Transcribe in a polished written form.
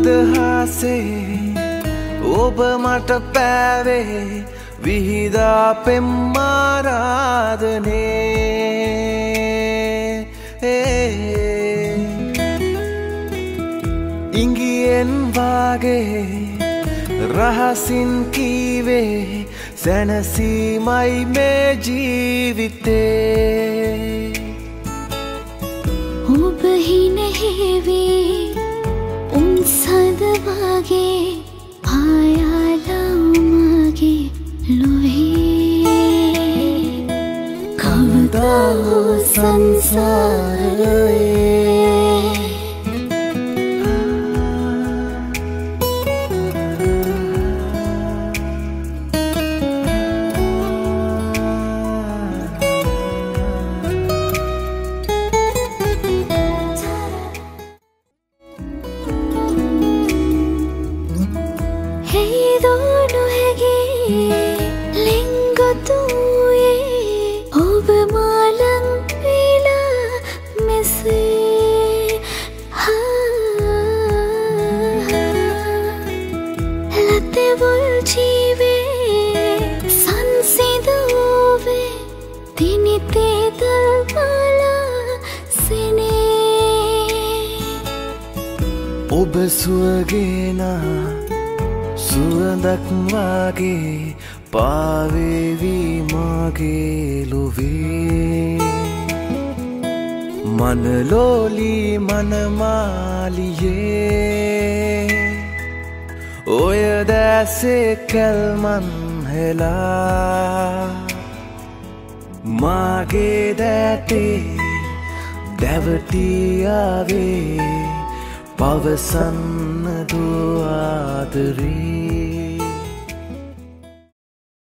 මදහසේ ඔබ මට පෑවේ විහිදා පෙම්මාරාධනේ ඉංගියෙන් වාගේ රහසින් කීවේ සැනසීමයි මේ ජීවිතේ ඔබ හිනහෙවේ උන්සඳ වගේ පායාලවමගේ ලොවේ කවදා හෝ සංසාරයේ ඔබ සුවගේනා සුවඳක් වගේ පාවේවි මගේ ලොවේ මනලෝලි මනමාලියේ ඔය දැසේ කල්මන් හෙලා මගේ දැටේ දැවටියාවේ පවසන්න දුආදරේ